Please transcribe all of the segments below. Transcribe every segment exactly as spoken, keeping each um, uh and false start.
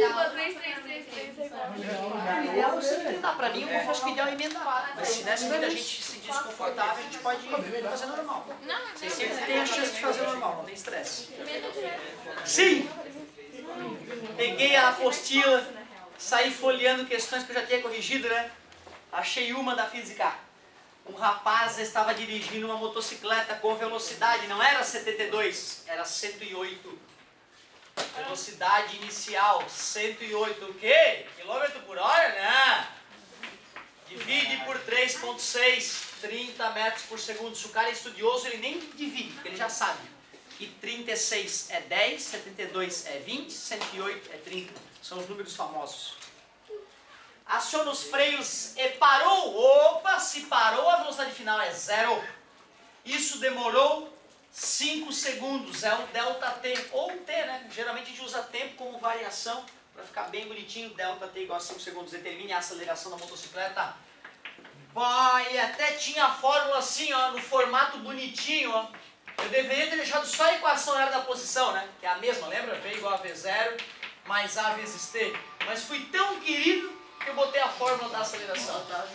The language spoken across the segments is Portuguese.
vírgula três três três três três. Ou você emendar. Pra mim, eu confesso que o ideal é emendar. Mas se nessa muita gente se desconfortável, a gente pode fazer normal. Você sempre tem a chance de fazer normal, não tem estresse. Sim! Peguei a apostila, saí folheando questões que eu já tinha corrigido, né? Achei uma da física. Um rapaz estava dirigindo uma motocicleta com velocidade, não era setenta e dois, era cento e oito. Velocidade inicial, cento e oito, o quê? Quilômetro por hora? Né? Divide por três vírgula seis, trinta metros por segundo. Se o cara é estudioso, ele nem divide, porque ele já sabe que trinta e seis é dez, setenta e dois é vinte, cento e oito é trinta. São os números famosos. Aciona os freios e parou. Opa, se parou, a velocidade final é zero. Isso demorou cinco segundos, é o delta T, ou T, né? Geralmente a gente usa tempo como variação, para ficar bem bonitinho, delta T igual a cinco segundos, determine a aceleração da motocicleta. Vai, até tinha a fórmula assim, ó, no formato bonitinho, ó. Eu deveria ter deixado só a equação era da posição, né? Que é a mesma, lembra? V igual a V zero, mais A vezes T. Mas fui tão querido que eu botei a fórmula da aceleração, tá?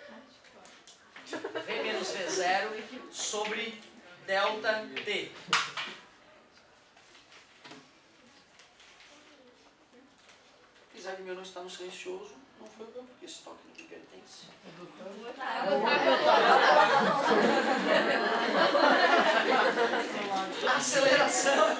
V menos V zero sobre delta T. Apesar de meu não estar no silencioso, não foi o meu, porque esse toque não me pertence. Aceleração.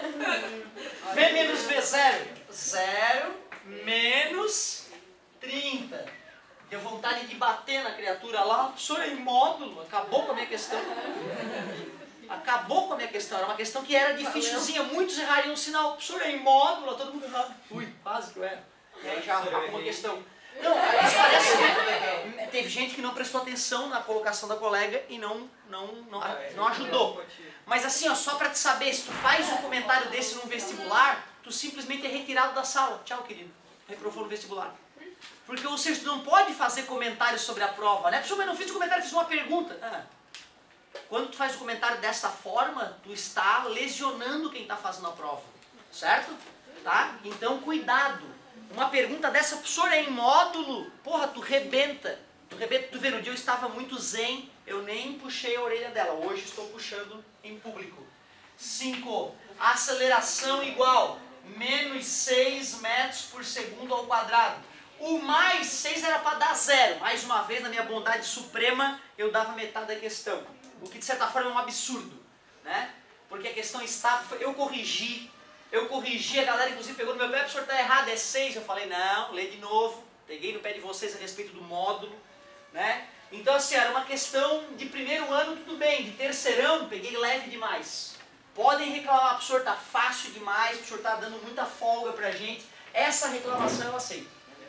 V menos V zero. zero menos trinta. Deu vontade de bater na criatura lá. Professor, é em módulo. Acabou com a minha questão. Acabou com a minha questão. Era uma questão que era dificilzinha. Muitos errariam o sinal. Professor, é em módulo. Todo mundo errava. Ui, quase que eu era. E aí já arrumou a questão. Não, isso parece que teve gente que não prestou atenção na colocação da colega e não, não, não, não ajudou. Mas assim, ó, só para te saber, se tu faz um comentário desse num vestibular, tu simplesmente é retirado da sala. Tchau, querido. Reprovou no vestibular. Porque, ou seja, tu não pode fazer comentários sobre a prova, né? Professor, mas não fiz um comentário, fiz uma pergunta. Ah, quando tu faz um comentário dessa forma, tu está lesionando quem está fazendo a prova. Certo? Tá? Então, cuidado. Uma pergunta dessa, professor, é em módulo? Porra, tu rebenta. Tu rebenta. Tu vê, no dia eu estava muito zen, eu nem puxei a orelha dela. Hoje estou puxando em público. cinco. Aceleração igual. Menos seis metros por segundo ao quadrado. O mais seis era para dar zero. Mais uma vez, na minha bondade suprema, eu dava metade da questão. O que, de certa forma, é um absurdo. Né? Porque a questão está... Eu corrigi. Eu corrigi, a galera inclusive pegou no meu pé, professor, está errado, é seis. Eu falei, não, lê de novo. Peguei no pé de vocês a respeito do módulo. Né? Então, assim, era uma questão de primeiro ano, tudo bem. De terceirão, peguei leve demais. Podem reclamar, professor, está fácil demais, professor, está dando muita folga pra gente. Essa reclamação eu aceito.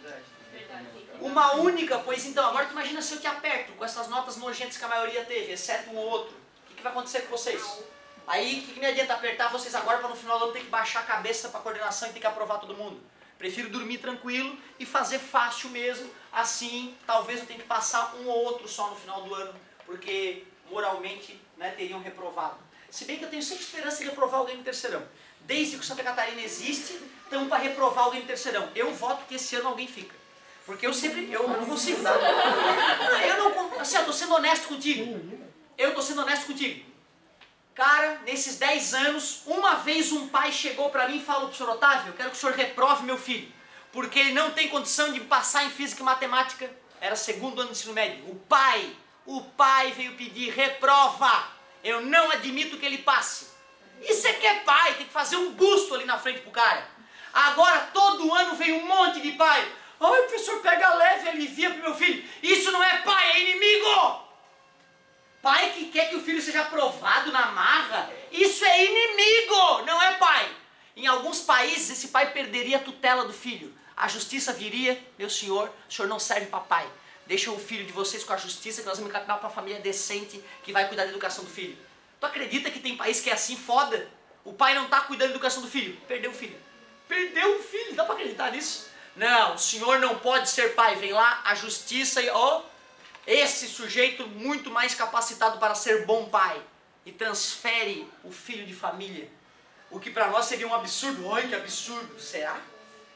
Uma única, pois então, agora tu imagina se eu te aperto com essas notas nojentas que a maioria teve, exceto um ou outro. O que, que vai acontecer com vocês? Aí, o que, que me adianta apertar vocês agora para no final do ano ter que baixar a cabeça para a coordenação e ter que aprovar todo mundo? Prefiro dormir tranquilo e fazer fácil mesmo, assim, talvez eu tenha que passar um ou outro só no final do ano, porque moralmente, né, teriam reprovado. Se bem que eu tenho sempre esperança de reprovar alguém no terceirão. Desde que o Santa Catarina existe, estamos para reprovar alguém no terceirão. Eu voto que esse ano alguém fica. Porque eu sempre, eu, eu não consigo, tá? Eu não, assim, eu tô sendo honesto contigo. Eu tô sendo honesto contigo. Cara, nesses dez anos, uma vez um pai chegou para mim e falou, professor Otávio, eu quero que o senhor reprove meu filho, porque ele não tem condição de passar em física e matemática. Era segundo ano de ensino médio. O pai, o pai veio pedir, reprova. Eu não admito que ele passe. Isso é que é pai, tem que fazer um busto ali na frente pro cara. Agora, todo ano vem um monte de pai. Ai, professor, pega leve, alivia pro meu filho. Isso não é pai, é inimigo. Pai que quer que o filho seja aprovado na marra, isso é inimigo, não é pai. Em alguns países, esse pai perderia a tutela do filho. A justiça viria, meu senhor, o senhor não serve para pai. Deixa o filho de vocês com a justiça, que nós vamos encaminhar para uma família decente que vai cuidar da educação do filho. Tu acredita que tem país que é assim, foda? O pai não está cuidando da educação do filho. Perdeu o filho. Perdeu o filho, dá para acreditar nisso? Não, o senhor não pode ser pai. Vem lá a justiça e... ó, esse sujeito muito mais capacitado para ser bom pai. E transfere o filho de família. O que para nós seria um absurdo. Ai, que absurdo. Será?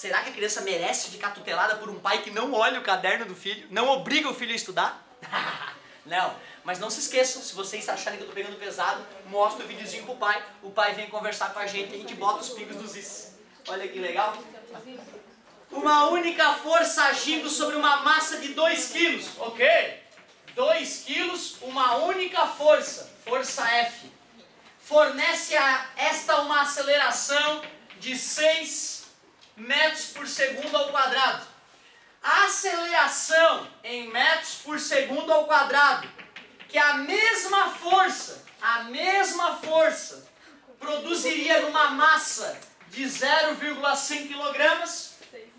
Será que a criança merece ficar tutelada por um pai que não olha o caderno do filho, não obriga o filho a estudar? Não, mas não se esqueçam, se vocês acharem que eu estou pegando pesado, mostra o videozinho pro pai, o pai vem conversar com a gente e a gente bota os pingos dos is. Olha que legal. Uma única força agindo sobre uma massa de dois quilos, ok? dois quilos, uma única força, força F, fornece a esta uma aceleração de seis metros por segundo ao quadrado. A aceleração em metros por segundo ao quadrado, que a mesma força, a mesma força, produziria numa massa de zero vírgula cinco quilogramas.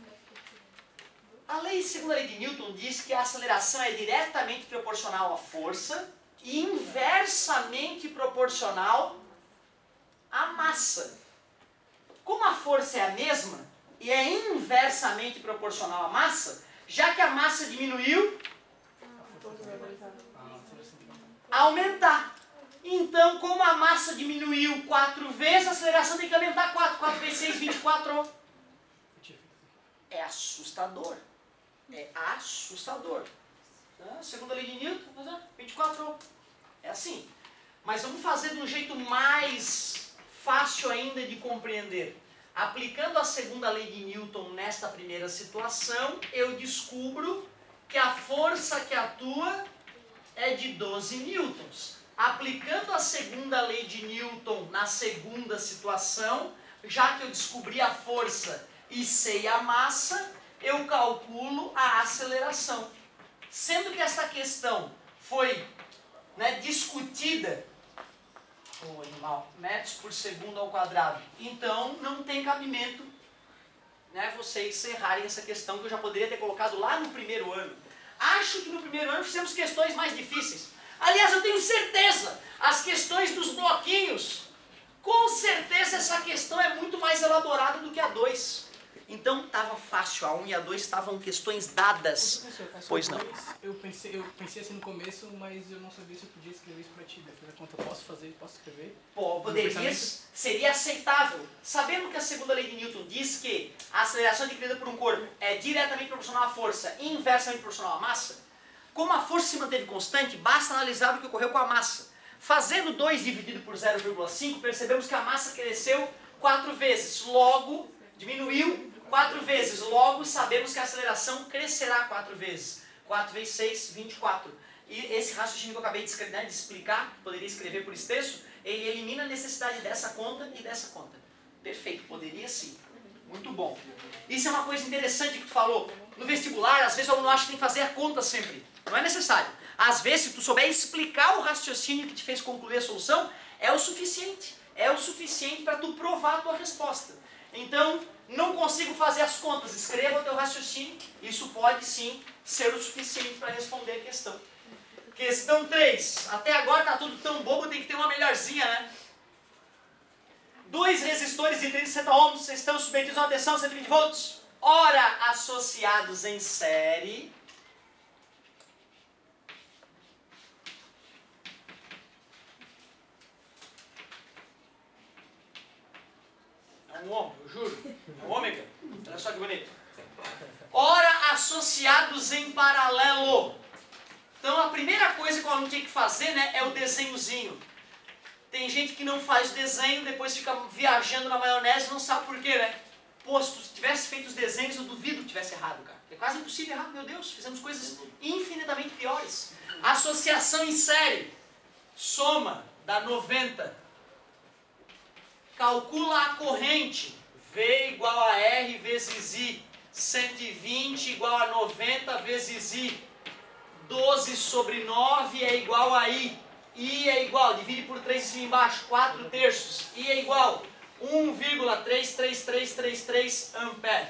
A lei, segundo a lei de Newton, diz que a aceleração é diretamente proporcional à força e inversamente proporcional à massa. Como a força é a mesma e é inversamente proporcional à massa, já que a massa diminuiu, aumentar. Então, como a massa diminuiu quatro vezes, a aceleração tem que aumentar quatro. quatro vezes seis, vinte e quatro. É assustador. É assustador. Tá? Segundo a lei de Newton, vinte e quatro. É assim. Mas vamos fazer de um jeito mais fácil ainda de compreender. Aplicando a segunda lei de Newton nesta primeira situação, eu descubro que a força que atua é de doze newtons. Aplicando a segunda lei de Newton na segunda situação, já que eu descobri a força e sei a massa, eu calculo a aceleração. Sendo que essa questão foi, né, discutida, o animal, metros por segundo ao quadrado, então não tem cabimento, né, vocês errarem essa questão que eu já poderia ter colocado lá no primeiro ano. Acho que no primeiro ano fizemos questões mais difíceis. Aliás, eu tenho certeza, as questões dos bloquinhos, com certeza essa questão é muito mais elaborada do que a dois. Então estava fácil, a um e a dois estavam questões dadas. Pois não. Eu pensei, eu pensei assim no começo, mas eu não sabia se eu podia escrever isso para ti. Eu falei, conta, posso fazer, posso escrever? Pô, poderia, seria aceitável. Sabendo que a segunda lei de Newton diz que a aceleração adquirida por um corpo é diretamente proporcional à força e inversamente proporcional à massa, como a força se manteve constante, basta analisar o que ocorreu com a massa. Fazendo dois dividido por zero vírgula cinco, percebemos que a massa cresceu quatro vezes. Logo, diminuiu quatro vezes. Logo, sabemos que a aceleração crescerá quatro vezes. quatro vezes seis, vinte e quatro. E esse raciocínio que eu acabei de, escrever, né, de explicar, poderia escrever por extenso, ele elimina a necessidade dessa conta e dessa conta. Perfeito, poderia sim. Muito bom. Isso é uma coisa interessante que tu falou. No vestibular, às vezes o aluno acha que tem que fazer a conta sempre. Não é necessário. Às vezes, se tu souber explicar o raciocínio que te fez concluir a solução, é o suficiente. É o suficiente para tu provar a tua resposta. Então, não consigo fazer as contas. Escreva o teu raciocínio. Isso pode sim ser o suficiente para responder a questão. Questão três. Até agora está tudo tão bobo, tem que ter uma melhorzinha, né? Dois resistores de trinta e sessenta ohms estão submetidos a uma tensão de cento e vinte volts. Ora associados em série. É um ohm, eu juro. É um ômega. Olha só que bonito. Ora associados em paralelo. Então a primeira coisa que o aluno tem que fazer, né, é o desenhozinho. Tem gente que não faz o desenho, depois fica viajando na maionese e não sabe por quê, né? Pô, se tu tivesse feito os desenhos, eu duvido que tivesse errado, cara. É quase impossível errar, meu Deus. Fizemos coisas infinitamente piores. Associação em série. Soma dá noventa. Calcula a corrente. V igual a R vezes I. cento e vinte igual a noventa vezes I. doze sobre nove é igual a I. I é igual, divide por três em cima e embaixo, quatro terços. I é igual um vírgula três três três três três ampere.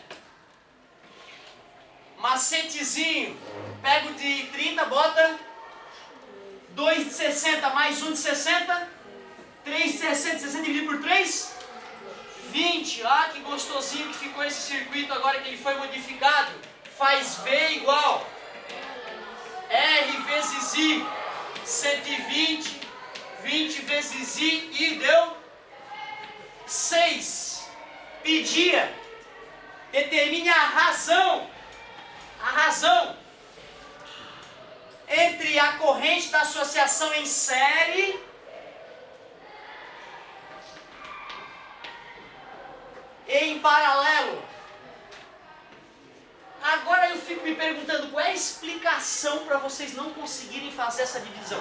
Macetezinho. Pega o de trinta, bota dois de sessenta mais um de sessenta. três de sessenta, sessenta dividido por três. vinte. Ah, que gostosinho que ficou esse circuito agora que ele foi modificado. Faz V igual R vezes I. cento e vinte. vinte vezes I. I deu seis. Pedia Determine a razão, a razão entre a corrente da associação em série e em paralelo. Agora eu fico me perguntando qual é a explicação para vocês não conseguirem fazer essa divisão.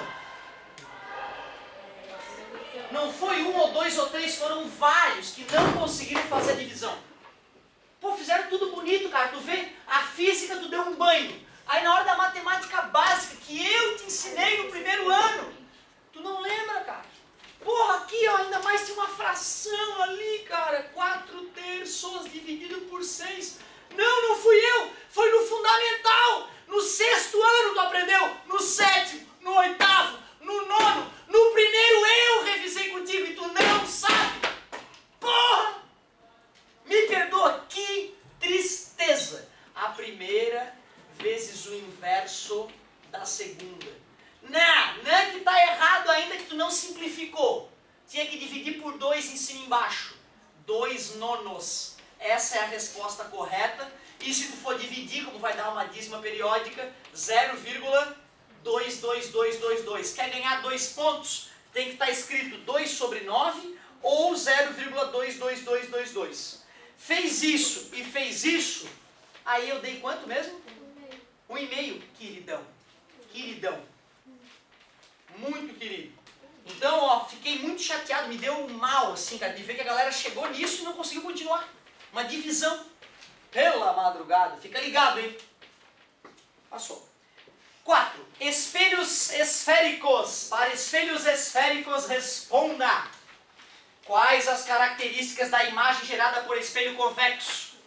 Não foi um ou dois ou três, foram vários que não conseguiram fazer a divisão. Pô, fizeram tudo bonito, cara. Tu vê, a física tu deu um banho. Aí na hora da matemática básica, que eu te ensinei no primeiro ano, tu não lembra, cara? Porra, aqui ó, ainda mais tem uma fração ali, cara. quatro terços dividido por seis. Não, não fui eu. Foi no fundamental. No sexto ano tu aprendeu. No sétimo, no oitavo, no nono. No primeiro eu revisei contigo e tu não sabe. Porra! Me perdoa, que tristeza. A primeira vezes o inverso da segunda. Não, não é que está errado ainda que tu não simplificou. Tinha que dividir por dois em cima e embaixo. Dois nonos. Essa é a resposta correta. E se tu for dividir, como vai dar uma dízima periódica, zero vírgula dois dois dois dois dois. Quer ganhar dois pontos? Tem que estar escrito dois sobre nove ou zero vírgula dois dois dois dois dois. Fez isso e fez isso, aí eu dei quanto mesmo? Um e meio, queridão. Queridão. Muito querido. Então, ó, fiquei muito chateado, me deu um mal, assim, cara, de ver que a galera chegou nisso e não conseguiu continuar. Uma divisão. Pela madrugada. Fica ligado, hein? Passou. quatro. Espelhos esféricos. Para espelhos esféricos, responda. Quais as características da imagem gerada por espelho convexo?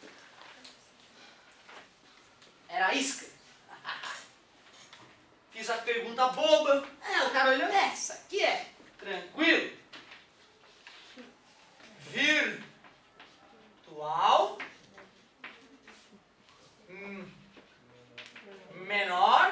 Era a isca. Fiz a pergunta boba. É, o cara olhou nessa. Aqui é. Tranquilo. Virtual. Hum, menor.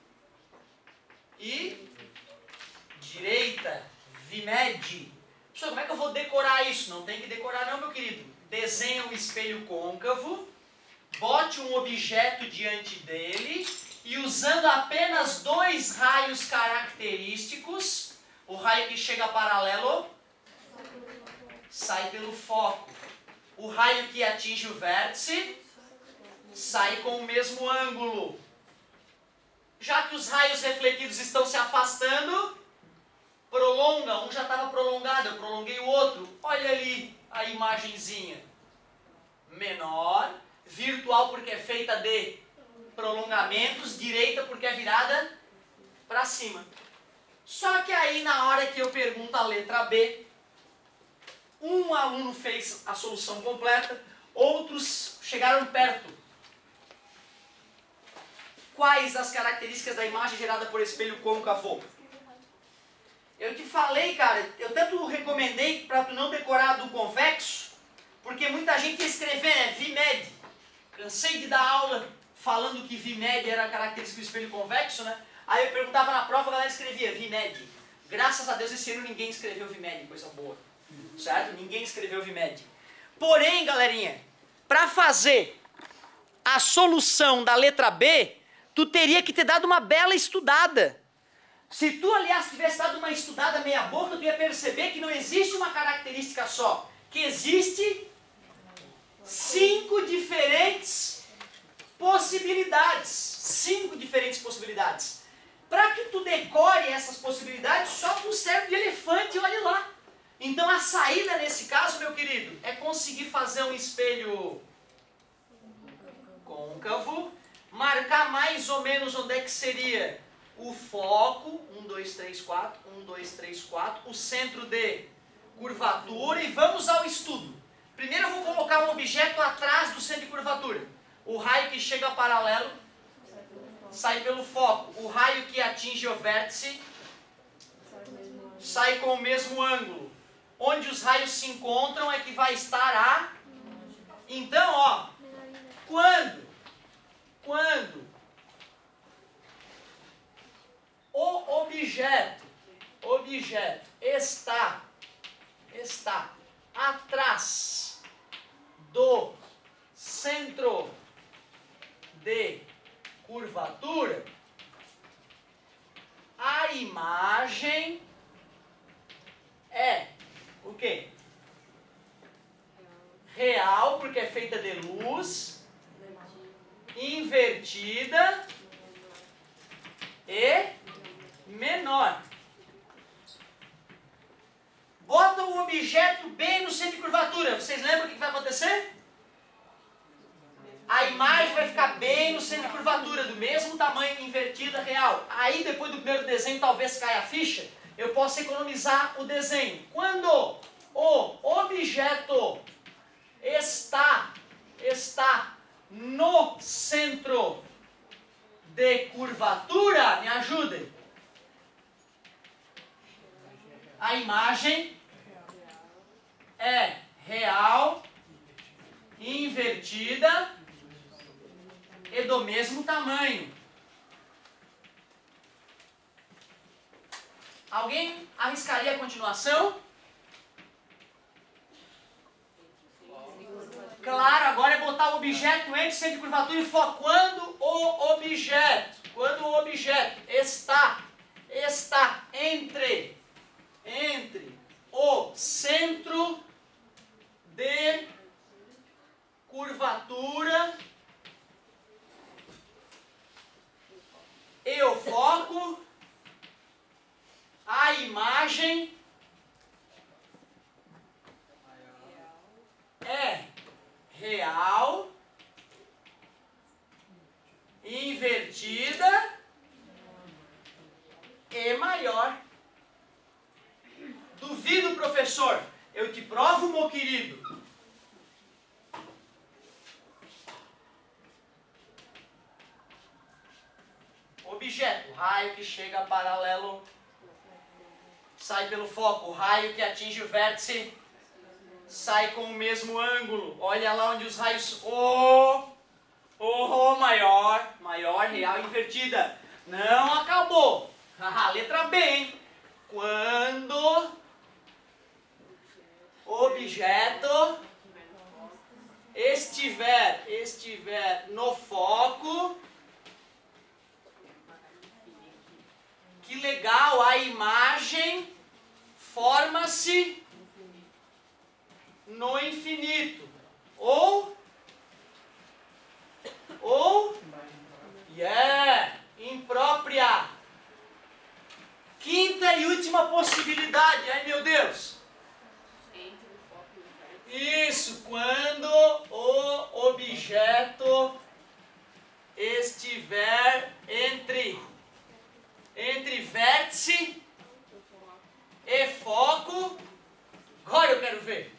E direita. Vimed. Professor, como é que eu vou decorar isso? Não tem que decorar não, meu querido. Desenha um espelho côncavo. Bote um objeto diante dele. E usando apenas dois raios característicos, o raio que chega paralelo sai pelo foco. O raio que atinge o vértice sai com o mesmo ângulo. Já que os raios refletidos estão se afastando, prolonga. Um já estava prolongado, eu prolonguei o outro. Olha ali a imagenzinha. Menor, virtual porque é feita de prolongamentos, direita porque é virada para cima. Só que aí na hora que eu pergunto a letra B, um aluno fez a solução completa, outros chegaram perto. Quais as características da imagem gerada por espelho côncavo? Eu te falei, cara, eu tanto recomendei para tu não decorar do convexo, porque muita gente ia escrever, né, Vimed. Cansei de dar aula falando que Vimed era a característica do espelho convexo, né? Aí eu perguntava na prova, a galera escrevia Vimed. Graças a Deus esse ano ninguém escreveu Vimed, coisa boa. Certo? Ninguém escreveu Vimed. Porém, galerinha, para fazer a solução da letra B, tu teria que ter dado uma bela estudada. Se tu, aliás, tivesse dado uma estudada meia boca, tu ia perceber que não existe uma característica só. Que existe cinco diferentes possibilidades. Cinco diferentes possibilidades. Para que tu decore essas possibilidades, só com o cérebro de elefante, olha lá. Então a saída nesse caso, meu querido, é conseguir fazer um espelho côncavo, marcar mais ou menos onde é que seria o foco, um, dois, três, quatro, um, dois, três, quatro, o centro de curvatura, e vamos ao estudo. Primeiro eu vou colocar um objeto atrás do centro de curvatura. O raio que chega paralelo sai pelo foco. O raio que atinge o vértice sai com o mesmo ângulo. Onde os raios se encontram é que vai estar a... Então, ó, quando, quando o objeto, objeto está, está atrás do centro centro de curvatura, a imagem é o quê? Real, porque é feita de luz, invertida e menor. Bota o objeto bem no centro de curvatura. Vocês lembram o que vai acontecer? A imagem vai ficar bem no centro de curvatura, do mesmo tamanho, invertida, real. Aí, depois do primeiro desenho, talvez caia a ficha, eu posso economizar o desenho. Quando o objeto está, está no centro de curvatura, me ajudem. A imagem é real, invertida e do mesmo tamanho. Alguém arriscaria a continuação? Claro, agora é botar o objeto entre o centro de curvatura e foco. Quando o objeto, quando o objeto está, está entre, entre o centro de curvatura e o foco, a imagem é real, invertida e maior. Duvido, professor. Eu te provo, meu querido. Objeto, raio que chega paralelo, sai pelo foco. Raio que atinge o vértice, sai com o mesmo ângulo. Olha lá onde os raios... O, o maior, maior, real, invertida. Não acabou. A letra B, hein? Quando o objeto estiver, estiver no foco... Que legal, a imagem forma-se no infinito. Ou, ou, yeah, imprópria. Quinta e última possibilidade, ai meu Deus. Isso, quando o objeto estiver entre... entre vértice e foco. Agora eu quero ver.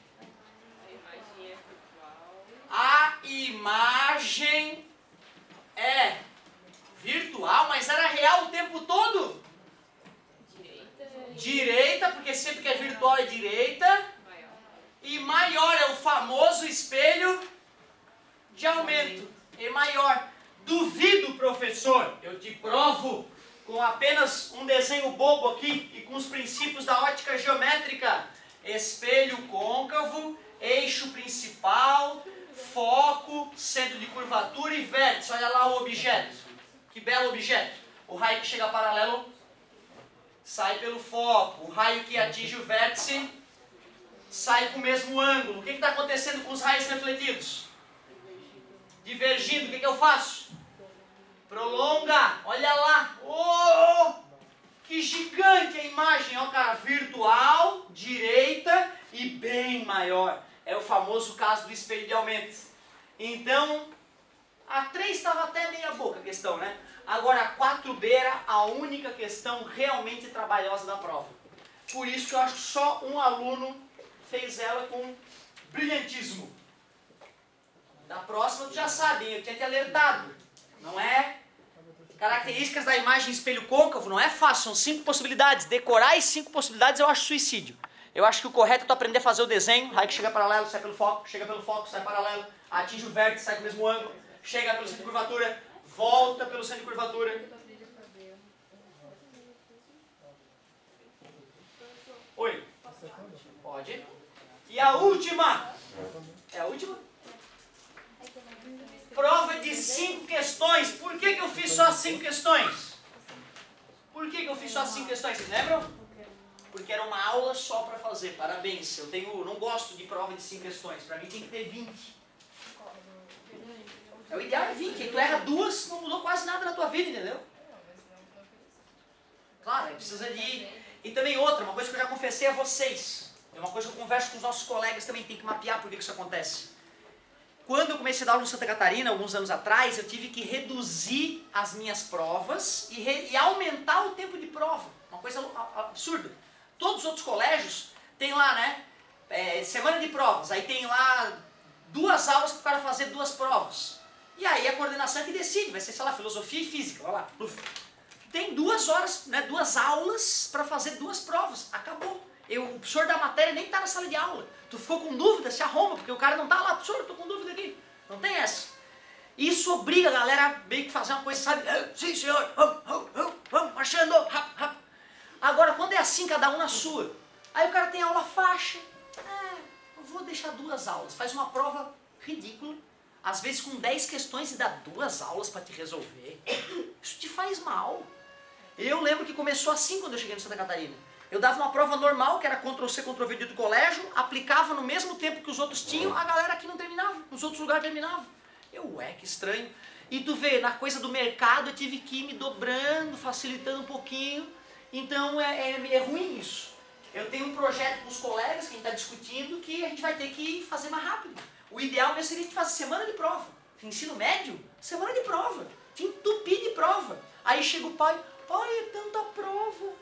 A imagem é virtual, mas era real o tempo todo? Direita. Direita, porque sempre que é virtual é direita. Maior. E maior é o famoso espelho de aumento. E maior. Duvido, professor. Eu te provo. Com apenas um desenho bobo aqui e com os princípios da ótica geométrica. Espelho côncavo, eixo principal, foco, centro de curvatura e vértice. Olha lá o objeto. Que belo objeto. O raio que chega paralelo sai pelo foco. O raio que atinge o vértice sai com o mesmo ângulo. O que está acontecendo com os raios refletidos? Divergindo. O que, que eu faço? Prolonga, olha lá, oh, que gigante a imagem, ó cara, virtual, direita e bem maior. É o famoso caso do espelho de aumento. Então, a três estava até meia boca a questão, né? Agora a quatro B era a única questão realmente trabalhosa da prova. Por isso que eu acho que só um aluno fez ela com brilhantismo. Da próxima tu já sabe, hein? Eu tinha te alertado. Não é? Características da imagem espelho côncavo não é fácil, são cinco possibilidades. Decorar as cinco possibilidades eu acho suicídio. Eu acho que o correto é tu aprender a fazer o desenho, raio que chega paralelo, sai pelo foco, chega pelo foco, sai paralelo, atinge o vértice, sai com o mesmo ângulo, chega pelo centro de curvatura, volta pelo centro de curvatura. Oi? Pode. E a última? É a última? Prova de cinco questões. Por que que eu fiz só cinco questões? Por que que eu fiz só cinco questões? Vocês lembram? Porque era uma aula só para fazer. Parabéns. Eu tenho, não gosto de prova de cinco questões. Para mim tem que ter vinte. É o ideal é vinte. Tu erra duas, não mudou quase nada na tua vida, entendeu? Claro, aí precisa de... E também outra, uma coisa que eu já confessei a vocês. É uma coisa que eu converso com os nossos colegas também. Tem que mapear por que isso acontece. Quando eu comecei a dar aula em Santa Catarina, alguns anos atrás, eu tive que reduzir as minhas provas e, re... e aumentar o tempo de prova. Uma coisa absurda. Todos os outros colégios tem lá, né? É, semana de provas. Aí tem lá duas aulas para o cara fazer duas provas. E aí a coordenação é que decide. Vai ser, sei lá, filosofia e física. Vai lá. Tem duas horas, né? Duas aulas para fazer duas provas. Acabou. Eu, o professor da matéria nem está na sala de aula. Tu ficou com dúvida, se arruma, porque o cara não está lá. Professor, eu estou com dúvida aqui. Não tem essa. Isso obriga a galera a meio que fazer uma coisa, sabe? Sim, senhor. Vamos, vamos, vamos, vamos, marchando. Rápido, rápido. Agora, quando é assim, cada um na sua, aí o cara tem aula faixa. É, eu vou deixar duas aulas. Faz uma prova ridícula, às vezes com dez questões e dá duas aulas para te resolver. Isso te faz mal. Eu lembro que começou assim quando eu cheguei no Santa Catarina. Eu dava uma prova normal, que era control C, control V do colégio, aplicava no mesmo tempo que os outros tinham, a galera aqui não terminava, nos outros lugares terminava. Eu, ué, que estranho. E tu vê, na coisa do mercado eu tive que ir me dobrando, facilitando um pouquinho. Então é, é, é ruim isso. Eu tenho um projeto com os colegas que a gente está discutindo que a gente vai ter que fazer mais rápido. O ideal mesmo seria a gente fazer semana de prova. Ensino médio, semana de prova. Te entupir de prova. Aí chega o pai, pai, é tanta prova.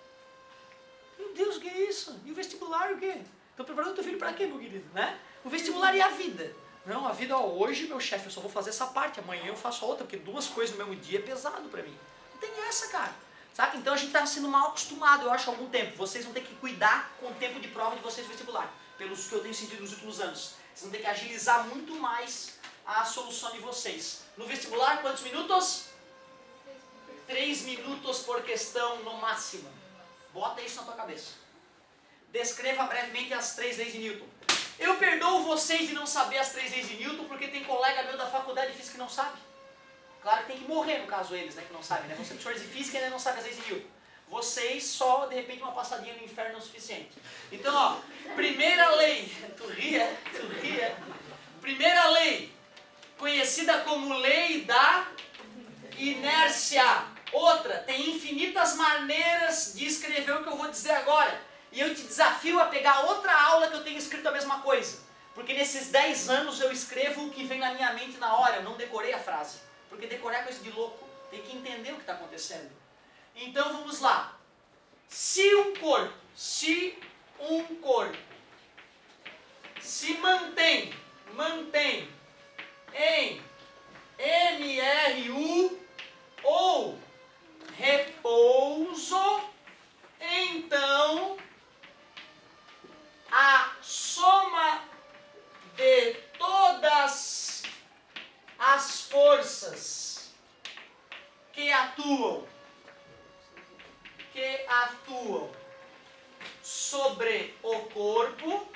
Meu Deus, o que é isso? E o vestibular o quê? Estou preparando o teu filho para quê, meu querido? Né? O vestibular e a vida. Não, a vida, ó, hoje, meu chefe, eu só vou fazer essa parte, amanhã eu faço a outra, porque duas coisas no mesmo dia é pesado para mim. Não tem essa, cara. Sabe? Então a gente está sendo mal acostumado, eu acho, há algum tempo. Vocês vão ter que cuidar com o tempo de prova de vocês no vestibular, pelos que eu tenho sentido nos últimos anos. Vocês vão ter que agilizar muito mais a solução de vocês. No vestibular, quantos minutos? Três minutos por questão no máximo. Bota isso na tua cabeça. Descreva brevemente as três leis de Newton. Eu perdoo vocês de não saber as três leis de Newton, porque tem colega meu da faculdade de física que não sabe. Claro que tem que morrer, no caso, eles, né, que não sabem, né? Você é professor de física e ainda não sabe as leis de Newton. Vocês só, de repente, uma passadinha no inferno é o suficiente. Então, ó, primeira lei, tu ria, tu ria. Primeira lei, conhecida como lei da inércia. Outra, tem infinitas maneiras de escrever o que eu vou dizer agora. E eu te desafio a pegar outra aula que eu tenho escrito a mesma coisa. Porque nesses dez anos eu escrevo o que vem na minha mente na hora, eu não decorei a frase. Porque decorar é coisa de louco, tem que entender o que está acontecendo. Então vamos lá. Se um corpo, se um corpo se mantém, mantém em M R U ou repouso, então a soma de todas as forças que atuam, que atuam sobre o corpo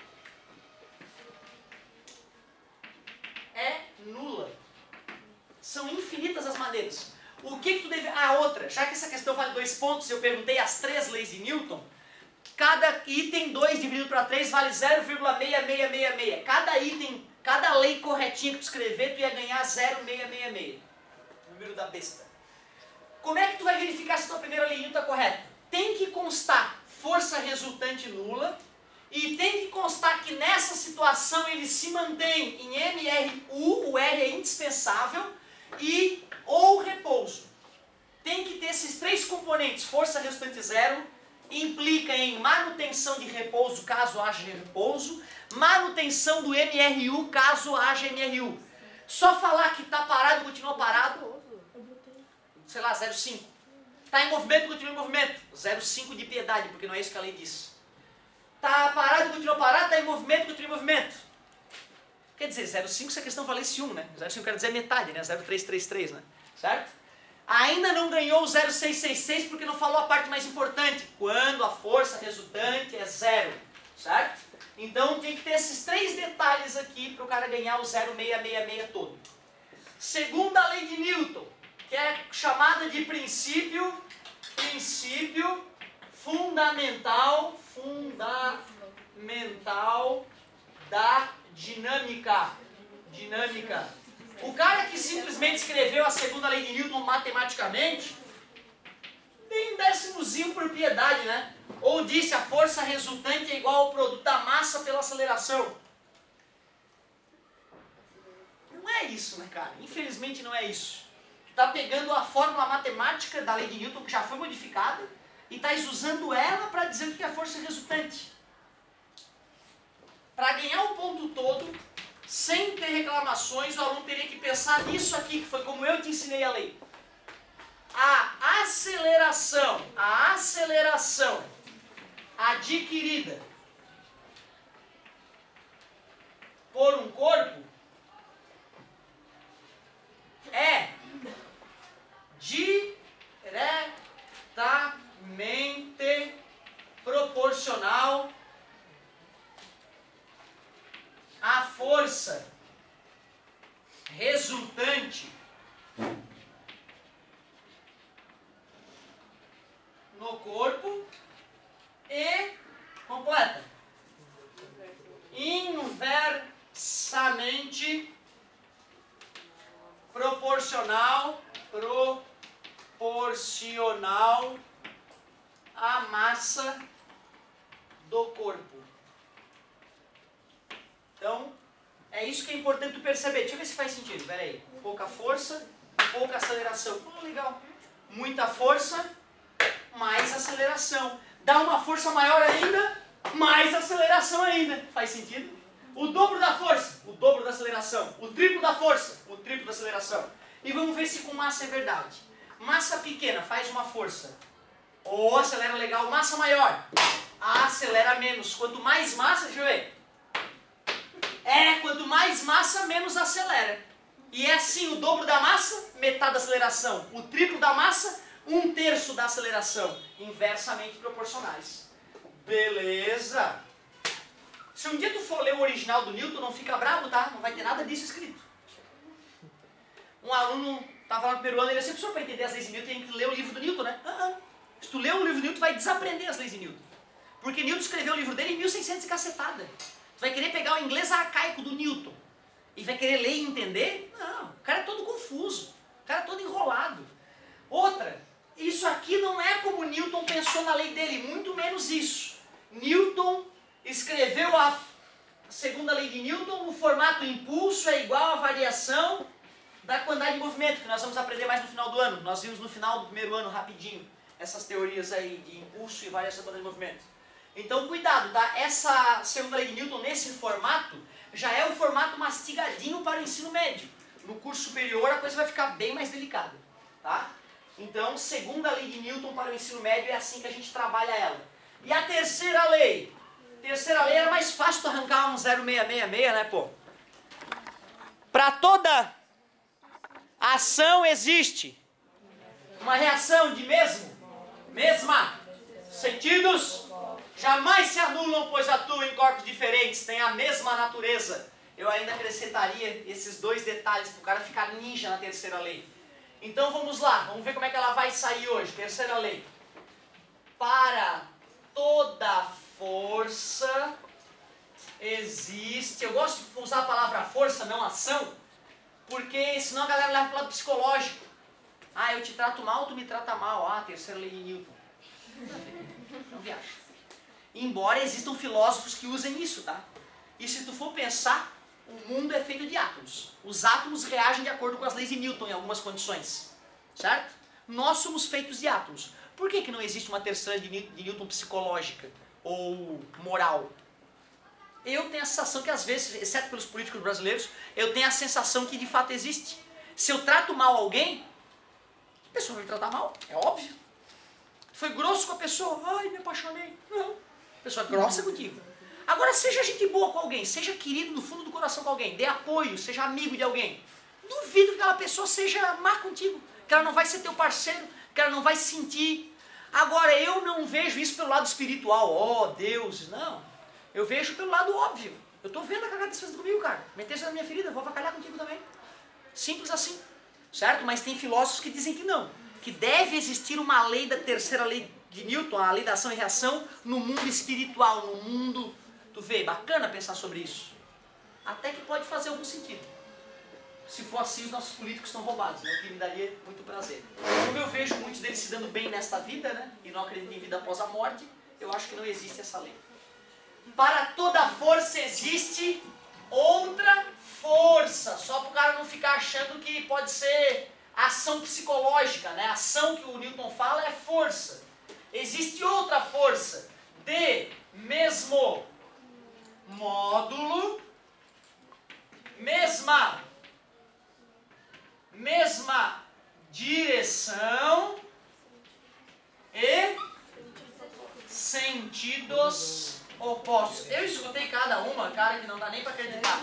é nula. São infinitas as maneiras. O que, que tu deve... Ah, outra. Já que essa questão vale dois pontos, eu perguntei as três leis de Newton. Cada item dois dividido para três vale zero vírgula seiscentos e sessenta e seis. Cada item, cada lei corretinha que tu escrever, tu ia ganhar zero vírgula seiscentos e sessenta e seis. Número da besta. Como é que tu vai verificar se a tua primeira lei de Newton está correta? Tem que constar força resultante nula e tem que constar que nessa situação ele se mantém em M R U, o R é indispensável, e ou repouso. Tem que ter esses três componentes. Força resultante zero implica em manutenção de repouso caso haja repouso, manutenção do M R U caso haja M R U. Só falar que está parado e continua parado, sei lá, zero vírgula cinco. Está em movimento e continua em movimento, zero vírgula cinco de piedade, porque não é isso que a lei diz. Está parado e continua parado, está em movimento e continua em movimento. Quer dizer, zero vírgula cinco se a questão valesse um, né? zero vírgula cinco quer dizer metade, né? zero vírgula trezentos e trinta e três, né? Certo? Ainda não ganhou o zero vírgula seiscentos e sessenta e seis porque não falou a parte mais importante. Quando a força resultante é zero. Certo? Então tem que ter esses três detalhes aqui para o cara ganhar o zero vírgula seiscentos e sessenta e seis todo. segunda lei de Newton, que é chamada de princípio, princípio fundamental, fundamental da dinâmica. Dinâmica. O cara que simplesmente escreveu a segunda lei de Newton matematicamente, tem um décimozinho por piedade, né? Ou disse a força resultante é igual ao produto da massa pela aceleração. Não é isso, né, cara? Infelizmente não é isso. Tu tá pegando a fórmula matemática da lei de Newton, que já foi modificada, e estás usando ela para dizer o que é força resultante. Para ganhar o ponto todo, sem ter reclamações, o aluno teria que pensar nisso aqui, que foi como eu te ensinei a lei. A aceleração, a aceleração adquirida por um corpo é diretamente proporcional à força resultante no corpo e completa. Inversamente proporcional, proporcional à massa do corpo. Então, é isso que é importante tu perceber. Deixa eu ver se faz sentido. Pera aí. Pouca força, pouca aceleração. Oh, legal. Muita força, mais aceleração. Dá uma força maior ainda, mais aceleração ainda. Faz sentido? O dobro da força, o dobro da aceleração. O triplo da força, o triplo da aceleração. E vamos ver se com massa é verdade. Massa pequena faz uma força. Ou acelera legal. Massa maior, acelera menos. Quanto mais massa, deixa eu ver. É, quanto mais massa, menos acelera. E é assim, o dobro da massa, metade da aceleração. O triplo da massa, um terço da aceleração. Inversamente proporcionais. Beleza. Se um dia tu for ler o original do Newton, não fica bravo, tá? Não vai ter nada disso escrito. Um aluno estava lá no primeiro ano, ele disse, professor, para entender as leis de Newton, tem que ler o livro do Newton, né? Ah, ah. Se tu ler o livro do Newton, tu vai desaprender as leis de Newton. Porque Newton escreveu o livro dele em mil e seiscentos e cacetada. Tu vai querer pegar o inglês arcaico do Newton e vai querer ler e entender? Não, o cara é todo confuso, o cara é todo enrolado. Outra, isso aqui não é como Newton pensou na lei dele, muito menos isso. Newton escreveu a segunda lei de Newton no formato impulso é igual à variação da quantidade de movimento, que nós vamos aprender mais no final do ano. Nós vimos no final do primeiro ano, rapidinho, essas teorias aí de impulso e variação da quantidade de movimento. Então, cuidado, tá? Essa segunda lei de Newton, nesse formato, já é o formato mastigadinho para o ensino médio. No curso superior, a coisa vai ficar bem mais delicada, tá? Então, segunda lei de Newton para o ensino médio é assim que a gente trabalha ela. E a terceira lei? Terceira lei era mais fácil de arrancar um zero vírgula seiscentos e sessenta e seis, né, pô? Para toda ação existe uma reação de mesmo, mesma, sentidos jamais se anulam, pois atuam em corpos diferentes, têm a mesma natureza. Eu ainda acrescentaria esses dois detalhes para o cara ficar ninja na terceira lei. Então vamos lá, vamos ver como é que ela vai sair hoje. Terceira lei. Para toda força existe... Eu gosto de usar a palavra força, não ação, porque senão a galera leva para o lado psicológico. Ah, eu te trato mal, tu me trata mal. Ah, terceira lei de Newton. Não viaja. Embora existam filósofos que usem isso, tá? E se tu for pensar, o mundo é feito de átomos. Os átomos reagem de acordo com as leis de Newton em algumas condições. Certo? Nós somos feitos de átomos. Por que que não existe uma terceira de Newton psicológica ou moral? Eu tenho a sensação que às vezes, exceto pelos políticos brasileiros, eu tenho a sensação que de fato existe. Se eu trato mal alguém, a pessoa vai me tratar mal, é óbvio. Foi grosso com a pessoa, ai, me apaixonei. Não, a pessoa é grossa contigo. Agora seja gente boa com alguém, seja querido no fundo do coração com alguém, dê apoio, seja amigo de alguém. Duvido que aquela pessoa seja má contigo, que ela não vai ser teu parceiro, que ela não vai sentir. Agora, eu não vejo isso pelo lado espiritual, ó, oh, Deus, não. Eu vejo pelo lado óbvio. Eu tô vendo a cagada que você fez comigo, cara. Metesse na minha ferida, eu vou avacalhar contigo também. Simples assim, certo? Mas tem filósofos que dizem que não, que deve existir uma lei da terceira lei de Newton, a lei da ação e reação, no mundo espiritual, no mundo... Tu vê, bacana pensar sobre isso. Até que pode fazer algum sentido. Se for assim, os nossos políticos estão roubados, né? O que me daria muito prazer. Como eu vejo muitos deles se dando bem nesta vida, né? E não acreditam em vida após a morte, eu acho que não existe essa lei. Para toda força existe outra força. Só para o cara não ficar achando que pode ser ação psicológica, né? A ação que o Newton fala é força. Existe outra força de mesmo módulo, mesma, mesma direção e sentidos opostos. Eu escutei cada uma, cara, que não dá nem para acreditar.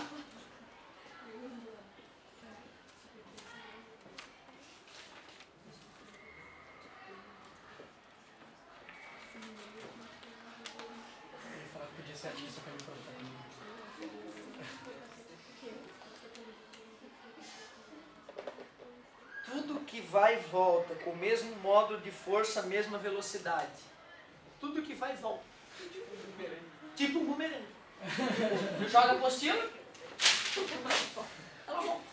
Ele falou que podia ser artista pra me contar. Tudo que vai e volta, com o mesmo módulo de força, mesma velocidade. Tudo que vai e volta. Tipo um bumerangue. Joga a apostila, ela volta.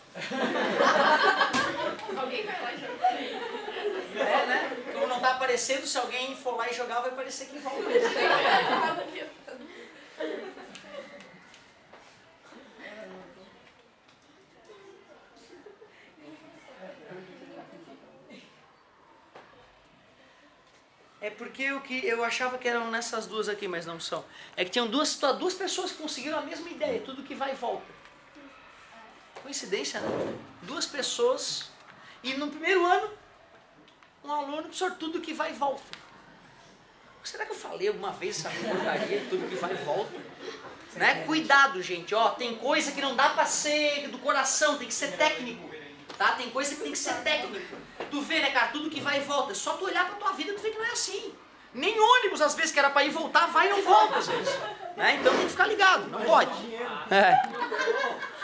Alguém vai lá e joga. É, né? Como não tá aparecendo, se alguém for lá e jogar, vai parecer que volta. É porque o que eu achava que eram nessas duas aqui, mas não são. É que tinham duas, duas pessoas que conseguiram a mesma ideia, tudo que vai e volta. Coincidência, né? Duas pessoas. E no primeiro ano, um aluno, professor, tudo que vai e volta. Será que eu falei alguma vez essa porcaria, tudo que vai e volta? Né? Cuidado, gente, ó, tem coisa que não dá pra ser do coração, tem que ser técnico. Tá? Tem coisa que tem que ser técnico. Tu vê, né, cara, tudo que vai e volta. É só tu olhar pra tua vida e tu vê que não é assim. Nem ônibus, às vezes, que era pra ir e voltar, vai e não volta, às vezes. Né? Então tem que ficar ligado, não pode. É.